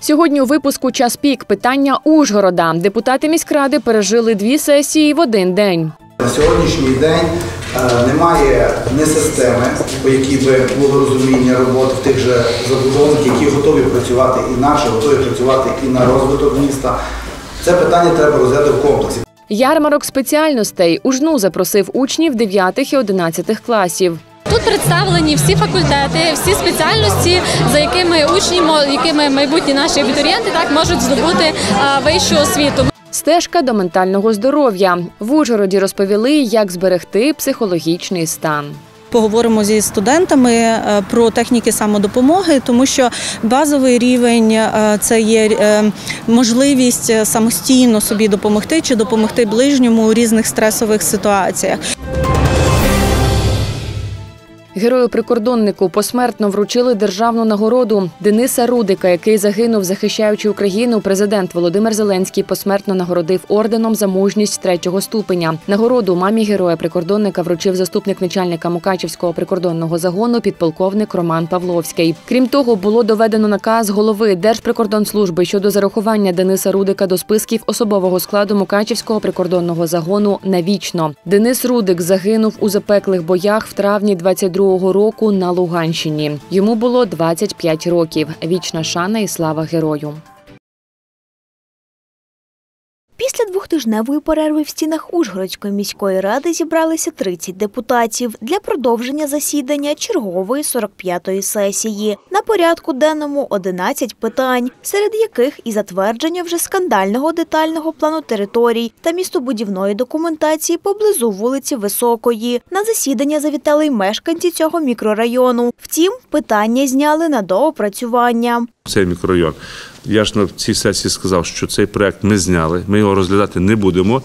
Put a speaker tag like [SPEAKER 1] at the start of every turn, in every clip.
[SPEAKER 1] Сьогодні у випуску «Час пік» питання Ужгорода. Депутати міськради пережили 2 сесії в один день.
[SPEAKER 2] На сьогоднішній день немає ні системи, по якій би було розуміння роботи в тих же забудовників, які готові працювати інакше, готові працювати і на розвиток міста. Це питання треба розглядати в комплексі.
[SPEAKER 1] Ярмарок спеціальностей. У Жну запросив учнів 9 і 11 класів.
[SPEAKER 3] Тут представлені всі факультети, всі спеціальності, за якими учні, якими майбутні наші абітурієнти можуть здобути вищу освіту.
[SPEAKER 1] Стежка до ментального здоров'я. В Ужгороді розповіли, як зберегти психологічний стан.
[SPEAKER 4] Поговоримо зі студентами про техніки самодопомоги, тому що базовий рівень – це є можливість самостійно собі допомогти чи допомогти ближньому у різних стресових ситуаціях.
[SPEAKER 1] Герою-прикордоннику посмертно вручили державну нагороду. Дениса Рудика, який загинув, захищаючи Україну, президент Володимир Зеленський посмертно нагородив орденом за мужність 3-го ступеня. Нагороду мамі героя-прикордонника вручив заступник начальника Мукачівського прикордонного загону підполковник Роман Павловський. Крім того, було доведено наказ голови Держприкордонслужби щодо зарахування Дениса Рудика до списків особового складу Мукачівського прикордонного загону навічно. Денис Рудик загинув у запеклих боях в травні 22-го року на Луганщині. Йому було 25 років. Вічна шана і слава герою.
[SPEAKER 5] Після 2-тижневої перерви в стінах Ужгородської міської ради зібралися 30 депутатів для продовження засідання чергової 45-ї сесії. На порядку денному 11 питань, серед яких і затвердження вже скандального детального плану територій та містобудівної документації поблизу вулиці Високої. На засідання завітали й мешканці цього мікрорайону. Втім, питання зняли на доопрацювання.
[SPEAKER 6] Цей мікрорайон. Я ж на цій сесії сказав, що цей проект ми зняли, ми його розглядати не будемо,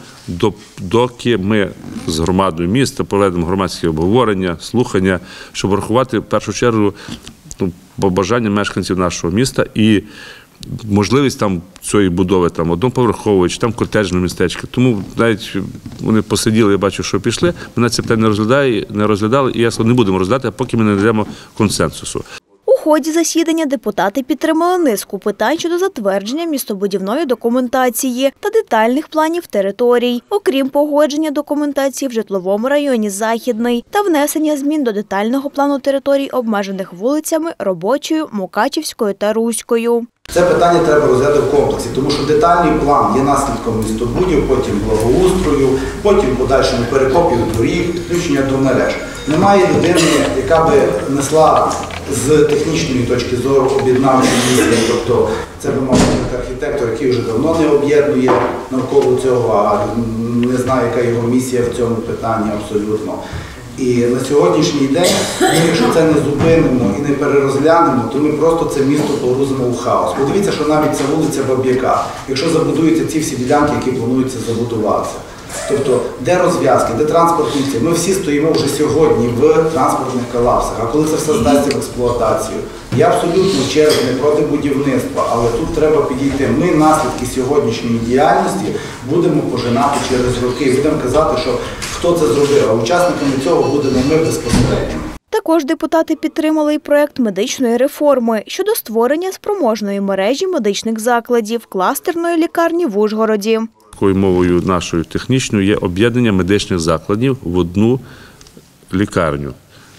[SPEAKER 6] доки ми з громадою міста проведемо громадські обговорення, слухання, щоб врахувати в першу чергу побажання мешканців нашого міста і можливість там цієї будови одноповерхової чи там котеджного містечка. Тому навіть вони посиділи, я бачу, що пішли, ми на це питання не розглядали і ясно не будемо розглядати, поки ми не знайдемо консенсусу.
[SPEAKER 5] У ході засідання депутати підтримали низку питань щодо затвердження містобудівної документації та детальних планів територій, окрім погодження документації в житловому районі Західний та внесення змін до детального плану територій, обмежених вулицями Робочою, Мукачівською та Руською.
[SPEAKER 2] Це питання треба розглядати в комплексі, тому що детальний план є наслідком містобудів, потім благоустрою, потім подальшому перекопів доріг, підключення до мереж. Немає людини, яка би несла з технічної точки зору об'єднавчі місця, тобто це би мав бути архітектор, який вже давно не об'єднує навколо цього, а не знає, яка його місія в цьому питанні абсолютно. І на сьогоднішній день, якщо це не зупинимо і не перерозглянемо, то ми просто це місто погрузимо у хаос. Подивіться, що навіть ця вулиця Баб'яка, якщо забудуються ці всі ділянки, які плануються забудуватися. Тобто, де розв'язки, де транспортні ці? Ми всі стоїмо вже сьогодні в транспортних колапсах. А коли це все здасться в експлуатацію? Я абсолютно чесно не проти будівництва, але тут треба підійти. Ми наслідки сьогоднішньої діяльності будемо пожинати через роки. Будемо казати, що хто це зробив, а учасниками цього будемо ми безпосередньо.
[SPEAKER 5] Також депутати підтримали й проект медичної реформи щодо створення спроможної мережі медичних закладів кластерної лікарні в Ужгороді.
[SPEAKER 6] Такою мовою нашою технічною є об'єднання медичних закладів в одну лікарню.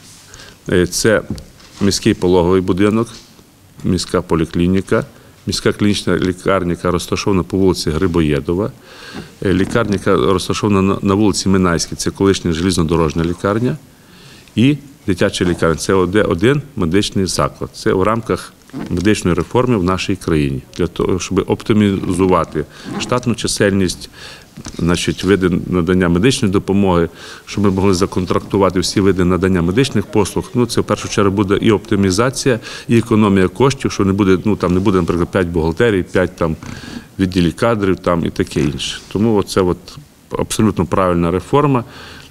[SPEAKER 6] Це міський пологовий будинок, міська поліклініка, міська клінічна лікарня, яка розташована по вулиці Грибоєдова, лікарня, яка розташована на вулиці Минайській, це колишня железнодорожня лікарня, і дитяча лікарня. Це один медичний заклад. Це в рамках медичної реформи в нашій країні. Для того, щоб оптимізувати штатну чисельність, види надання медичної допомоги, щоб ми могли законтрактувати всі види надання медичних послуг. Це в першу чергу буде і оптимізація, і економія коштів, що не буде, наприклад, 5 бухгалтерій, 5 відділів кадрів і таке інше. Тому це абсолютно правильна реформа.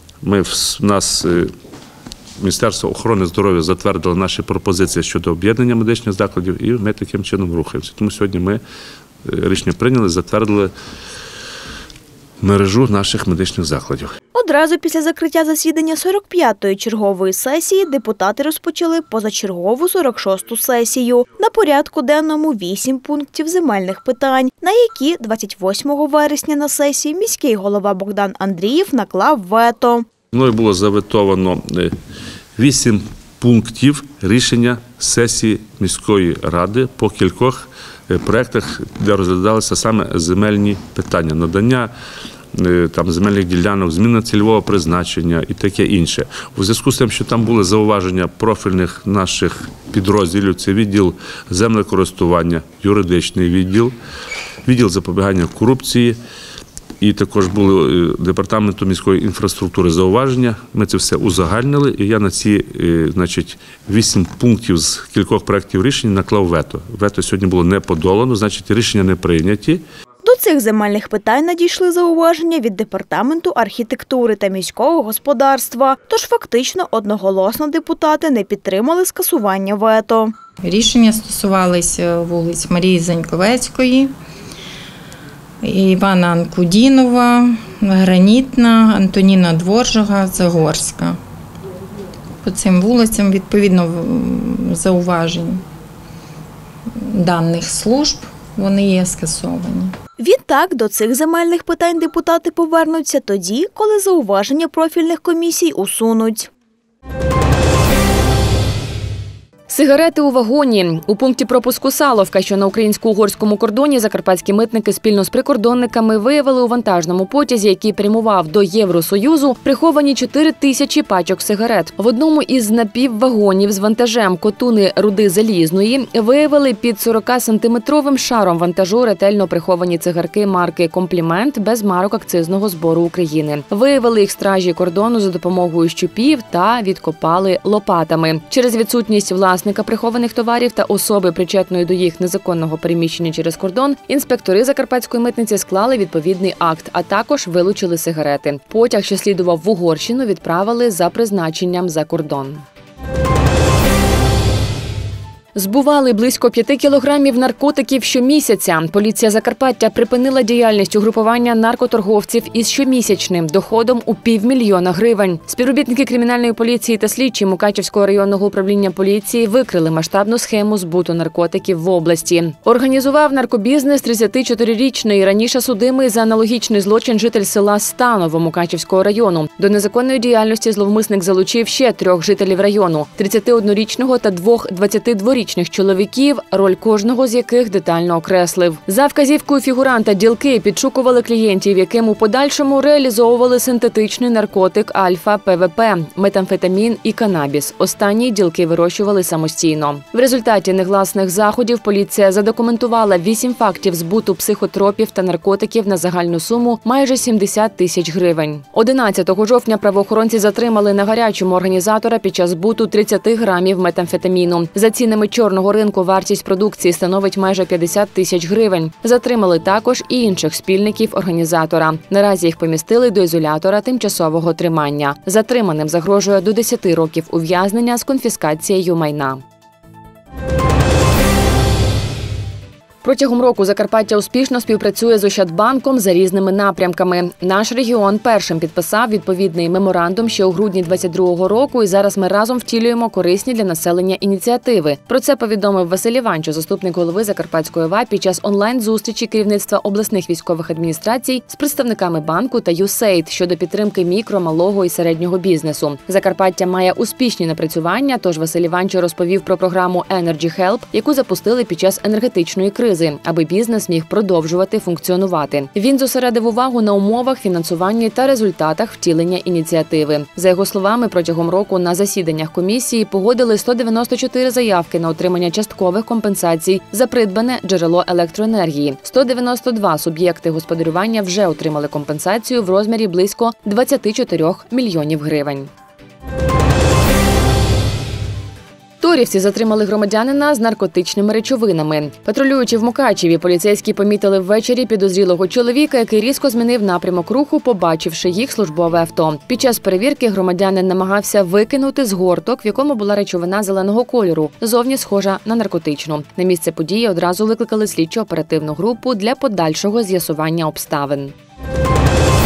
[SPEAKER 6] Міністерство охорони здоров'я затвердило наші пропозиції щодо об'єднання медичних закладів, і ми таким чином рухаємося. Тому сьогодні ми рішення прийняли, затвердили мережу наших медичних закладів.
[SPEAKER 5] Одразу після закриття засідання 45-ї чергової сесії депутати розпочали позачергову 46-ту сесію. На порядку денному 8 пунктів земельних питань, на які 28 вересня на сесії міський голова Богдан Андрієв наклав вето.
[SPEAKER 6] Мною було заветовано 8 пунктів рішення сесії міської ради по кількох проєктах, де розглядалися саме земельні питання, надання земельних ділянок, зміна цільового призначення і таке інше. У зв'язку з тим, що там були зауваження профільних наших підрозділів, це відділ землекористування, юридичний відділ запобігання корупції, і також були департаменту міської інфраструктури зауваження. Ми це все узагальнили, і я на ці 8 пунктів з кількох проєктів рішень наклав вето. Вето сьогодні було не подолано, значить рішення не прийняті.
[SPEAKER 5] До цих земельних питань надійшли зауваження від Департаменту архітектури та міського господарства. Тож фактично одноголосно депутати не підтримали скасування вето.
[SPEAKER 7] Рішення стосувалися вулиць Марії Заньковецької, Івана Анкудінова, Гранітна, Антоніна Дворжага, Загорська. По цим вулицям відповідно зауважень даних служб вони є скасовані.
[SPEAKER 5] Відтак, до цих земельних питань депутати повернуться тоді, коли зауваження профільних комісій усунуть.
[SPEAKER 1] Сигарети у вагоні. У пункті пропуску Саловка, що на українсько-угорському кордоні, закарпатські митники спільно з прикордонниками виявили у вантажному потязі, який прямував до Євросоюзу, приховані 4 тисячі пачок сигарет. В одному із напіввагонів з вантажем Котуни Руди Залізної виявили під 40-сантиметровим шаром вантажу ретельно приховані цигарки марки «Комплімент» без марок акцизного збору України. Виявили їх стражі кордону за допомогою щупів та відкопали лопатами. Через відсутність власника прихованих товарів та особи, причетної до їх незаконного переміщення через кордон, інспектори закарпатської митниці склали відповідний акт, а також вилучили сигарети. Потяг, що слідував в Угорщину, відправили за призначенням за кордон. Збували близько 5 кілограмів наркотиків щомісяця. Поліція Закарпаття припинила діяльність угрупування наркоторговців із щомісячним доходом у 500 000 гривень. Співробітники кримінальної поліції та слідчі Мукачівського районного управління поліції викрили масштабну схему збуту наркотиків в області. Організував наркобізнес 34-річний, раніше судимий за аналогічний злочин житель села Станово Мукачівського району. До незаконної діяльності зловмисник залучив ще 3 жителів району – 31-річного та 2 22-річних чоловіків, роль кожного з яких детально окреслив. За вказівкою фігуранта ділки підшукували клієнтів, яким у подальшому реалізовували синтетичний наркотик альфа-ПВП, метамфетамін і канабіс. Останні ділки вирощували самостійно. В результаті негласних заходів поліція задокументувала 8 фактів збуту психотропів та наркотиків на загальну суму майже 70 тисяч гривень. 11 жовтня правоохоронці затримали на гарячому організатора під час збуту 30 грамів метамфетаміну. За цінами чорного ринку вартість продукції становить майже 50 тисяч гривень. Затримали також і інших спільників організатора. Наразі їх помістили до ізолятора тимчасового тримання. Затриманим загрожує до 10 років ув'язнення з конфіскацією майна. Протягом року Закарпаття успішно співпрацює з Ощадбанком за різними напрямками. Наш регіон першим підписав відповідний меморандум ще у грудні 2022 року, і зараз ми разом втілюємо корисні для населення ініціативи. Про це повідомив Василь Іванчо, заступник голови Закарпатської ОВА, під час онлайн-зустрічі керівництва обласних військових адміністрацій з представниками банку та USAID щодо підтримки мікро, малого і середнього бізнесу. Закарпаття має успішні напрацювання, тож Василь Іванчо розповів про програму Energy Help, яку запустили під час енергетичної кризи, аби бізнес міг продовжувати функціонувати. Він зосередив увагу на умовах, фінансуванні та результатах втілення ініціативи. За його словами, протягом року на засіданнях комісії погодили 194 заявки на отримання часткових компенсацій за придбане джерело електроенергії. 192 суб'єкти господарювання вже отримали компенсацію в розмірі близько 24 мільйонів гривень. Торівці затримали громадянина з наркотичними речовинами. Патрулюючи в Мукачеві, поліцейські помітили ввечері підозрілого чоловіка, який різко змінив напрямок руху, побачивши їх службове авто. Під час перевірки громадянин намагався викинути згорток, в якому була речовина зеленого кольору, зовні схожа на наркотичну. На місце події одразу викликали слідчо-оперативну групу для подальшого з'ясування обставин.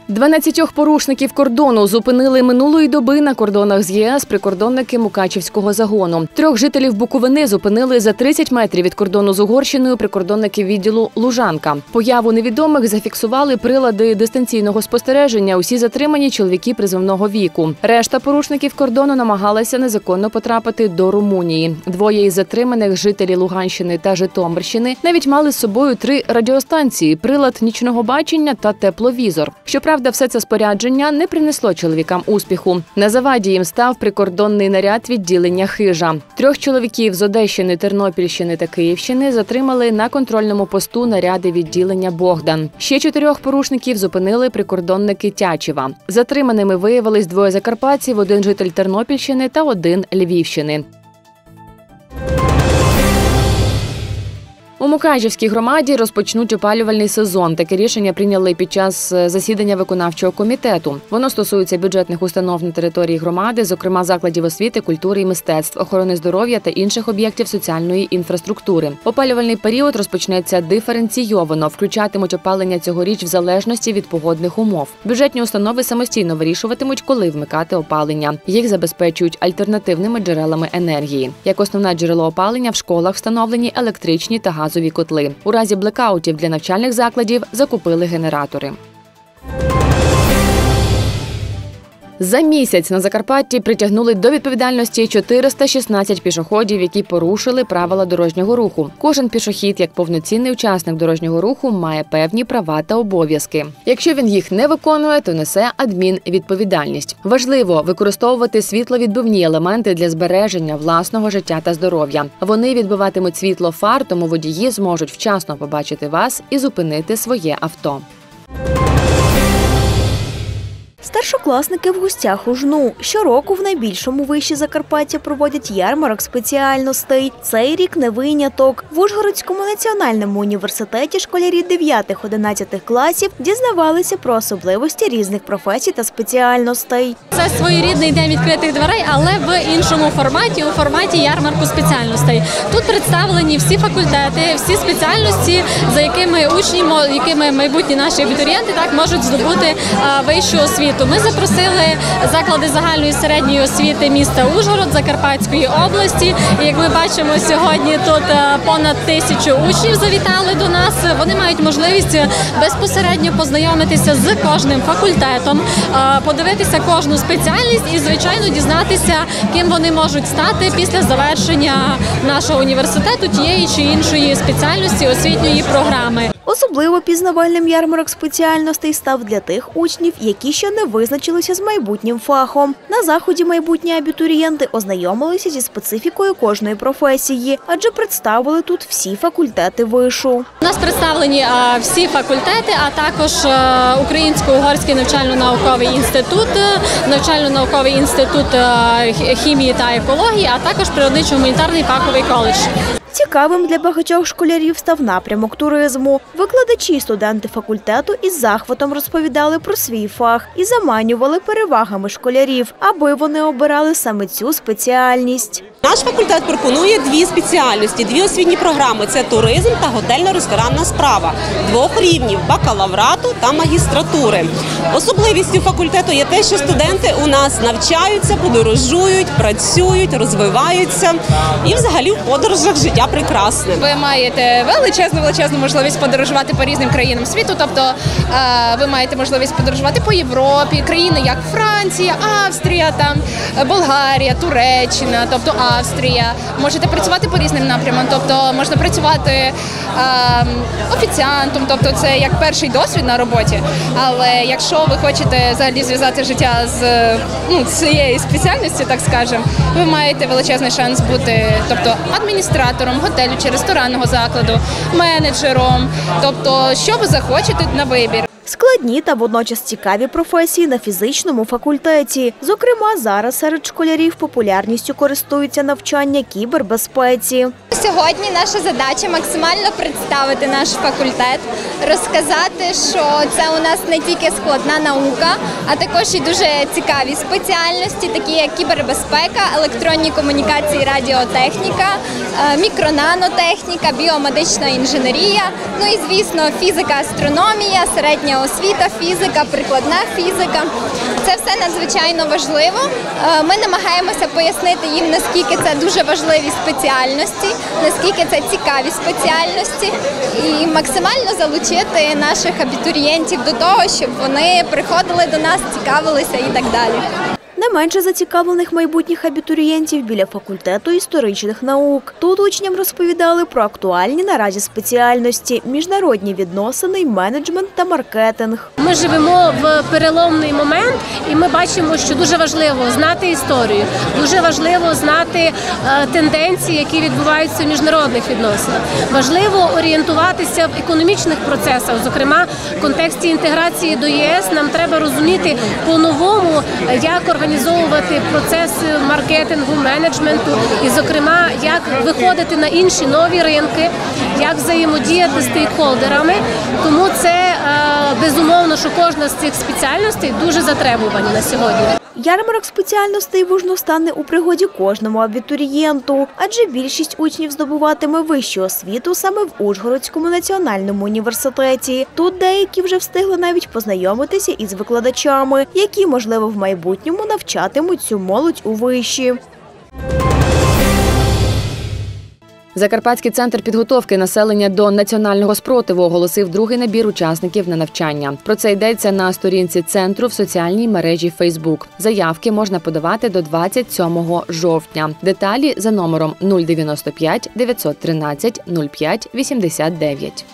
[SPEAKER 1] 12 порушників кордону зупинили минулої доби на кордонах з ЄС прикордонники Мукачівського загону. 3 жителів Буковини зупинили за 30 метрів від кордону з Угорщиною прикордонники відділу «Лужанка». Появу невідомих зафіксували прилади дистанційного спостереження. Усі затримані чоловіки призовного віку. Решта порушників кордону намагалася незаконно потрапити до Румунії. 2 із затриманих, жителі Луганщини та Житомирщини, навіть мали з собою 3 радіостанції, прилад нічного бачення та тепловізор. Щоправда, все це спорядження не принесло чоловікам успіху. На заваді їм став прикордонний наряд відділення «Хижа». 3 чоловіків з Одещини, Тернопільщини та Київщини затримали на контрольному посту наряди відділення «Богдан». Ще 4 порушників зупинили прикордонники Тячева. Затриманими виявились 2 закарпатців, 1 житель Тернопільщини та 1 Львівщини. У Мукачівській громаді розпочнуть опалювальний сезон. Таке рішення прийняли під час засідання виконавчого комітету. Воно стосується бюджетних установ на території громади, зокрема закладів освіти, культури і мистецтв, охорони здоров'я та інших об'єктів соціальної інфраструктури. Опалювальний період розпочнеться диференційовано, включатимуть опалення цьогоріч в залежності від погодних умов. Бюджетні установи самостійно вирішуватимуть, коли вмикати опалення. Їх забезпечують альтернативними джерелами енергії. Як основне джерело опалення в школах встановлені електричні та газові котли. У разі блекаутів для навчальних закладів закупили генератори. За місяць на Закарпатті притягнули до відповідальності 416 пішоходів, які порушили правила дорожнього руху. Кожен пішохід, як повноцінний учасник дорожнього руху, має певні права та обов'язки. Якщо він їх не виконує, то несе адмінвідповідальність. Важливо використовувати світловідбивні елементи для збереження власного життя та здоров'я. Вони відбиватимуть світло фар, тому водії зможуть вчасно побачити вас і зупинити своє авто.
[SPEAKER 5] Старшокласники в гостях у Жну. Щороку в найбільшому виші Закарпаття проводять ярмарок спеціальностей. Цей рік не виняток. В Ужгородському національному університеті школярі 9-11 класів дізнавалися про особливості різних професій та спеціальностей.
[SPEAKER 3] Це своєрідний день відкритих дверей, але в іншому форматі, у форматі ярмарку спеціальностей. Тут представлені всі факультети, всі спеціальності, за якими учні, якими майбутні наші абітурієнти можуть здобути вищу освіту. Ми запросили заклади загальної і середньої освіти міста Ужгород, Закарпатської області. І як ми бачимо, сьогодні тут понад 1000 учнів завітали до нас. Вони мають можливість безпосередньо познайомитися з кожним факультетом, подивитися кожну спеціальність і, звичайно, дізнатися, ким вони можуть стати після завершення нашого університету тієї чи іншої спеціальності освітньої програми.
[SPEAKER 5] Особливо пізнавальним ярмарок спеціальностей став для тих учнів, які ще не визначилися з майбутнім фахом. На заході майбутні абітурієнти ознайомилися зі специфікою кожної професії, адже представили тут всі факультети вишу.
[SPEAKER 3] У нас представлені всі факультети, а також Українсько-Угорський навчально-науковий інститут, навчально-науковий інститут хімії та екології, а також природничо-гуманітарний фаховий коледж.
[SPEAKER 5] Цікавим для багатьох школярів став напрямок туризму. Викладачі і студенти факультету із захватом розповідали про свій фах і заманювали перевагами школярів, аби вони обирали саме цю спеціальність.
[SPEAKER 8] Наш факультет пропонує 2 спеціальності, 2 освітні програми – це туризм та готельно-ресторанна справа, 2 рівнів – бакалаврату та магістратури. Особливістю факультету є те, що студенти у нас навчаються, подорожують, працюють, розвиваються і взагалі в подорожах життя прекрасне.
[SPEAKER 9] Ви маєте величезну можливість подорожувати по різним країнам світу, тобто ви маєте можливість подорожувати по Європі, країни як Франція, Австрія, Болгарія, Туреччина, тобто Австрія. Можете працювати по різним напрямам, тобто можна працювати офіціантом, тобто це як перший досвід на роботі. Але якщо ви хочете взагалі зв'язати життя з цієї спеціальності, так скажемо, ви маєте величезний шанс бути, тобто адміністратором готелю чи ресторанного закладу, менеджером, тобто що ви захочете на вибір.
[SPEAKER 5] Складні та водночас цікаві професії на фізичному факультеті. Зокрема, зараз серед школярів популярністю користуються навчання кібербезпеці.
[SPEAKER 10] Сьогодні наша задача максимально представити наш факультет, розказати, що це у нас не тільки складна наука, а також і дуже цікаві спеціальності, такі як кібербезпека, електронні комунікації, радіотехніка, мікронанотехніка, біомедична інженерія, ну і, звісно, фізика, астрономія, середня освіта, фізика, прикладна фізика. Це все надзвичайно важливо. Ми намагаємося пояснити їм, наскільки це дуже важливі спеціальності, наскільки це цікаві спеціальності і максимально залучити наших абітурієнтів до того, щоб вони приходили до нас, цікавилися і так далі.
[SPEAKER 5] Не менше зацікавлених майбутніх абітурієнтів біля факультету історичних наук. Тут учням розповідали про актуальні наразі спеціальності – міжнародні відносини, менеджмент та маркетинг.
[SPEAKER 11] Ми живемо в переломний момент і ми бачимо, що дуже важливо знати історію, дуже важливо знати тенденції, які відбуваються в міжнародних відносинах. Важливо орієнтуватися в економічних процесах, зокрема в контексті інтеграції до ЄС нам треба розуміти по-новому, як організовувати процес маркетингу, менеджменту і, зокрема, як виходити на інші нові ринки, як взаємодіяти з стейкхолдерами. Тому це безумовно, що кожна з цих спеціальностей дуже затребувані на сьогодні.
[SPEAKER 5] Ярмарок спеціальностей в Ужну стане у пригоді кожному абітурієнту, адже більшість учнів здобуватиме вищу освіту саме в Ужгородському національному університеті. Тут деякі вже встигли навіть познайомитися із викладачами, які, можливо, в майбутньому навчатимуть цю молодь у виші.
[SPEAKER 1] Закарпатський центр підготовки населення до національного спротиву оголосив другий набір учасників на навчання. Про це йдеться на сторінці центру в соціальній мережі Facebook. Заявки можна подавати до 27 жовтня. Деталі за номером 095 913 05 89.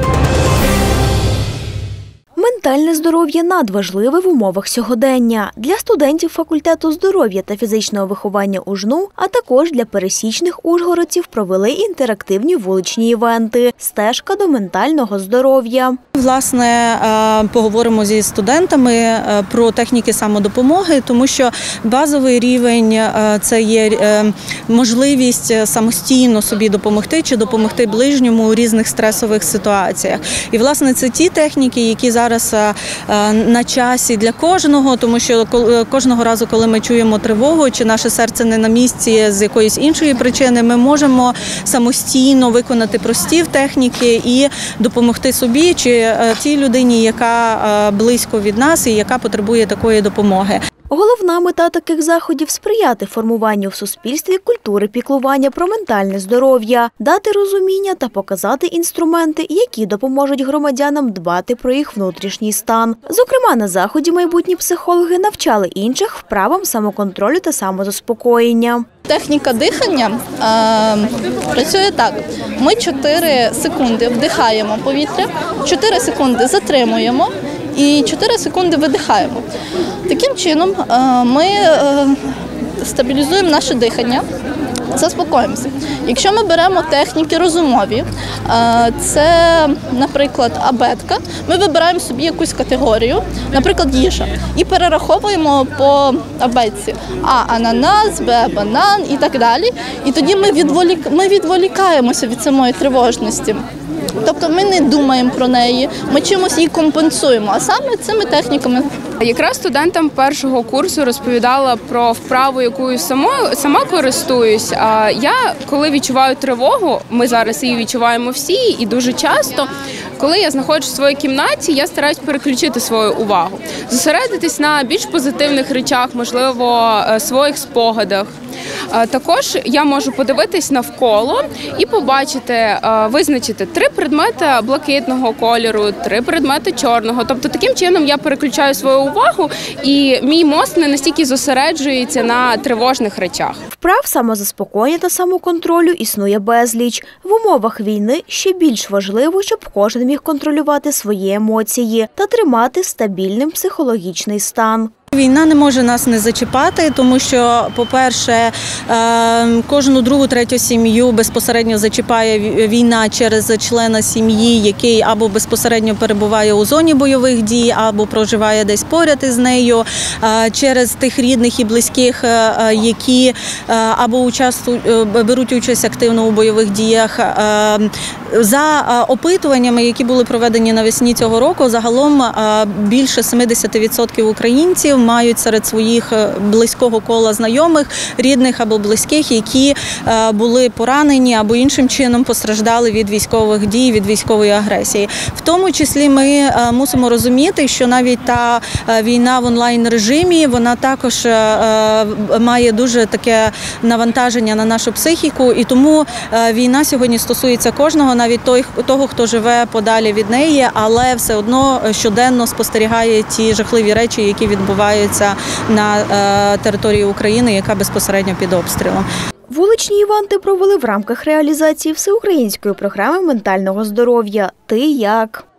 [SPEAKER 5] Ментальне здоров'я надважливе в умовах сьогодення. Для студентів факультету здоров'я та фізичного виховання УЖНУ, а також для пересічних ужгородців провели інтерактивні вуличні івенти «Стежка до ментального здоров'я».
[SPEAKER 4] Власне, поговоримо зі студентами про техніки самодопомоги, тому що базовий рівень – це є можливість самостійно собі допомогти чи допомогти ближньому у різних стресових ситуаціях. І, власне, це ті техніки, які зараз на часі для кожного, тому що кожного разу, коли ми чуємо тривогу, чи наше серце не на місці з якоїсь іншої причини, ми можемо самостійно виконати прості техніки і допомогти собі чи тій людині, яка близько від нас і яка потребує такої допомоги.
[SPEAKER 5] Головна мета таких заходів – сприяти формуванню в суспільстві культури піклування про ментальне здоров'я, дати розуміння та показати інструменти, які допоможуть громадянам дбати про їх внутрішній стан. Зокрема, на заході майбутні психологи навчали інших вправам самоконтролю та самозаспокоєння.
[SPEAKER 12] Техніка дихання працює так. Ми 4 секунди вдихаємо повітря, 4 секунди затримуємо і 4 секунди видихаємо. Таким чином ми стабілізуємо наше дихання, заспокоїмося. Якщо ми беремо техніки розумові, це, наприклад, абетка, ми вибираємо собі якусь категорію, наприклад, їжа, і перераховуємо по абетці А – ананас, Б – банан і так далі. І тоді ми відволікаємося від самої тривожності. Тобто ми не думаємо про неї, ми чимось її компенсуємо, а саме цими техніками.
[SPEAKER 13] Якраз студентам першого курсу розповідала про вправу, якою сама користуюсь. Я, коли відчуваю тривогу, ми зараз її відчуваємо всі, і дуже часто, коли я знаходжусь в своїй кімнаті, я стараюсь переключити свою увагу, зосередитись на більш позитивних речах, можливо, своїх спогадах. Також я можу подивитись навколо і побачити, визначити 3 предмети блакитного кольору, 3 предмети чорного. Тобто таким чином я переключаю свою увагу і мій мозок не настільки зосереджується на тривожних речах.
[SPEAKER 5] Вправ самозаспокоєння та самоконтролю існує безліч. В умовах війни ще більш важливо, щоб кожен міг контролювати свої емоції та тримати стабільним психологічний стан.
[SPEAKER 4] Війна не може нас не зачіпати, тому що, по-перше, кожну другу, третю сім'ю безпосередньо зачіпає війна через члена сім'ї, який або безпосередньо перебуває у зоні бойових дій, або проживає десь поряд із нею, через тих рідних і близьких, які або беруть участь активно у бойових діях. За опитуваннями, які були проведені навесні цього року, загалом більше 70% українців військовиків мають серед своїх близького кола знайомих, рідних або близьких, які були поранені або іншим чином постраждали від військових дій, від військової агресії. В тому числі ми мусимо розуміти, що навіть та війна в онлайн-режимі, вона також має дуже таке навантаження на нашу психіку, і тому війна сьогодні стосується кожного, навіть того, хто живе подалі від неї, але все одно щоденно спостерігає ті жахливі речі, які відбуваються на території України, яка безпосередньо під обстрілом.
[SPEAKER 5] Вуличні івенти провели в рамках реалізації всеукраїнської програми ментального здоров'я «Ти як?».